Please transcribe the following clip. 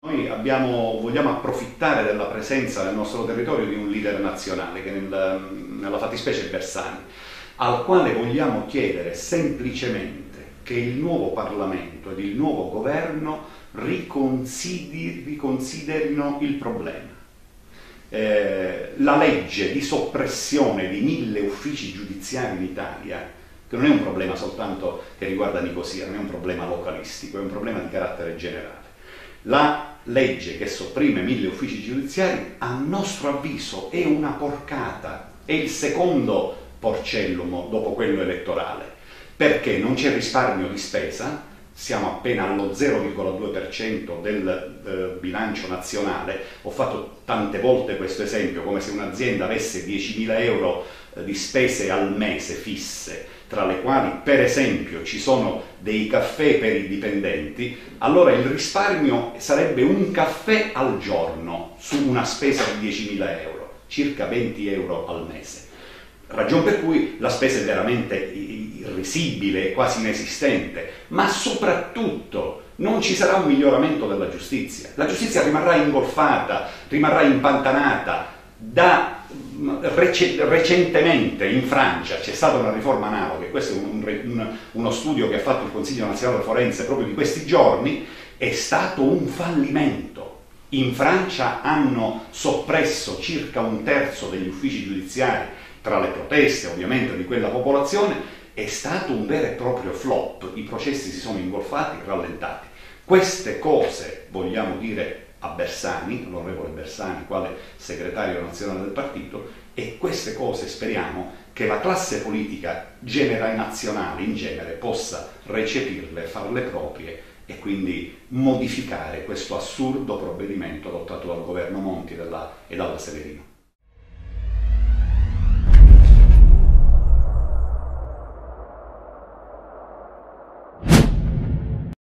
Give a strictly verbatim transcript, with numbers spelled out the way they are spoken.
Noi abbiamo, vogliamo approfittare della presenza nel nostro territorio di un leader nazionale, che nel, nella fattispecie è Bersani, al quale vogliamo chiedere semplicemente che il nuovo Parlamento ed il nuovo governo riconsideri, riconsiderino il problema. Eh, la legge di soppressione di mille uffici giudiziari in Italia, che non è un problema soltanto che riguarda Nicosia, non è un problema localistico, è un problema di carattere generale. La legge che sopprime mille uffici giudiziari, a nostro avviso, è una porcata, è il secondo porcellum dopo quello elettorale, perché non c'è risparmio di spesa, siamo appena allo zero virgola due per cento del eh, bilancio nazionale. Ho fatto tante volte questo esempio, come se un'azienda avesse diecimila euro eh, di spese al mese fisse, tra le quali per esempio ci sono dei caffè per i dipendenti, allora il risparmio sarebbe un caffè al giorno su una spesa di diecimila euro, circa venti euro al mese. Ragion per cui la spesa è veramente irrisibile, quasi inesistente, ma soprattutto non ci sarà un miglioramento della giustizia. La giustizia rimarrà ingolfata, rimarrà impantanata. Da rec recentemente in Francia c'è stata una riforma analoga, questo è un, un, uno studio che ha fatto il Consiglio Nazionale Forense proprio di questi giorni, è stato un fallimento. In Francia hanno soppresso circa un terzo degli uffici giudiziari, tra le proteste ovviamente di quella popolazione. È stato un vero e proprio flop, i processi si sono ingolfati, rallentati. Queste cose vogliamo dire a Bersani, l'onorevole Bersani, quale segretario nazionale del partito, e queste cose speriamo che la classe politica generale nazionale in genere possa recepirle, farle proprie e quindi modificare questo assurdo provvedimento adottato dal governo Monti della, e dalla Severino.